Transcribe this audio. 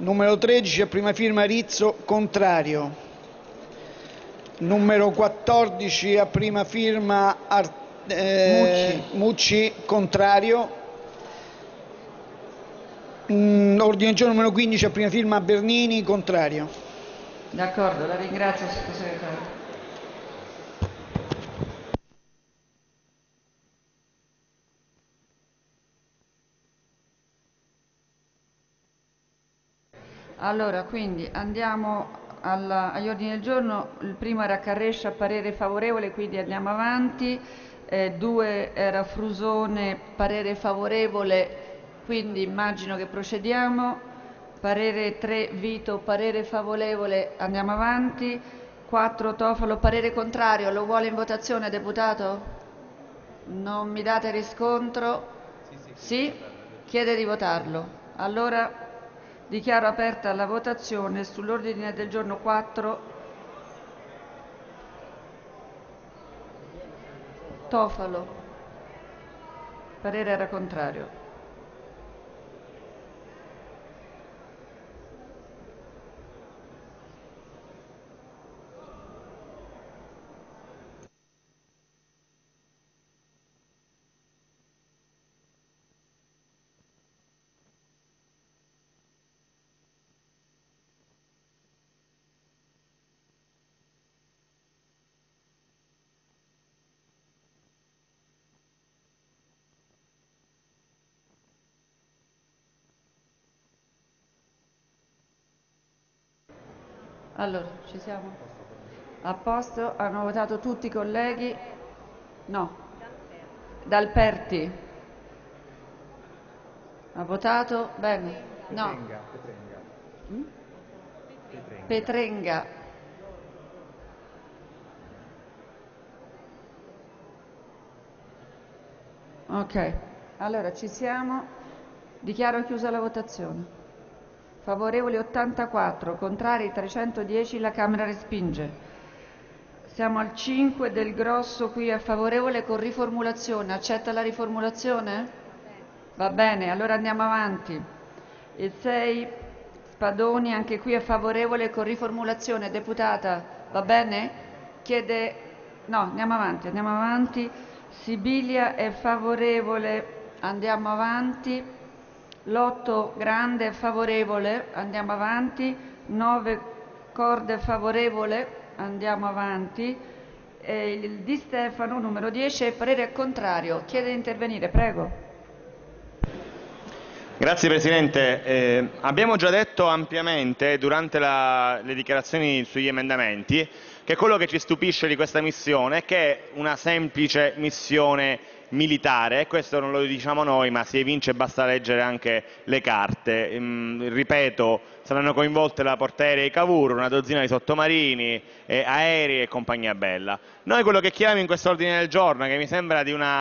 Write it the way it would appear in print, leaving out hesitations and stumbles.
Numero 13 a prima firma Rizzo, contrario. Numero 14 a prima firma Mucci, contrario. Ordine del giorno numero 15 a prima firma Bernini, contrario. D'accordo, la ringrazio sottosegretario. Allora, quindi andiamo agli ordini del giorno. Il primo era Carrescia, parere favorevole, quindi andiamo avanti. 2 era Frusone, parere favorevole, quindi immagino che procediamo. Parere 3 Vito, parere favorevole, andiamo avanti. 4 Tofalo, parere contrario, lo vuole in votazione, deputato? Non mi date riscontro? Sì? Chiede di votarlo. Allora dichiaro aperta la votazione sull'ordine del giorno 4. Tofalo. Parere era contrario. Allora, ci siamo? A posto? Hanno votato tutti i colleghi? No. Dalperti? Ha votato? Bene. No. Petrenga. Ok. Allora, ci siamo. Dichiaro chiusa la votazione. Favorevoli 84, contrari 310, la Camera respinge. Siamo al 5 del Grosso, qui è favorevole con riformulazione. Accetta la riformulazione? Va bene, allora andiamo avanti. Il 6 Spadoni, anche qui è favorevole con riformulazione. Deputata, va bene? Chiede... No, andiamo avanti, andiamo avanti. Sibilia è favorevole, andiamo avanti. L'8 Grande è favorevole, andiamo avanti. 9 Corde è favorevole, andiamo avanti. Il Di Stefano, numero 10, parere è contrario. Chiede di intervenire, prego. Grazie Presidente. Abbiamo già detto ampiamente durante le dichiarazioni sugli emendamenti che quello che ci stupisce di questa missione è che è una semplice missione militare, e questo non lo diciamo noi ma si evince, basta leggere anche le carte. Ripeto, saranno coinvolte la portaerei Cavour, una dozzina di sottomarini, aerei e compagnia bella. Noi quello che chiediamo in questo ordine del giorno, che mi sembra di una